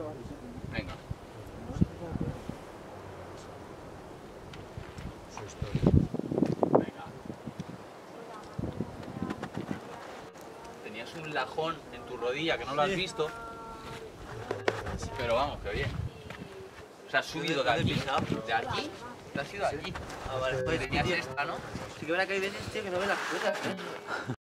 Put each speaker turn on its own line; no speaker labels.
Venga. Venga. Tenías un lajón en tu rodilla que no lo has visto. Pero vamos, que bien. O sea, has subido de aquí. De aquí. Te has ido aquí.
Ah, vale.
Tenías esta, ¿no?
Sí que me la caído en este que no ve las cosas, ¿eh?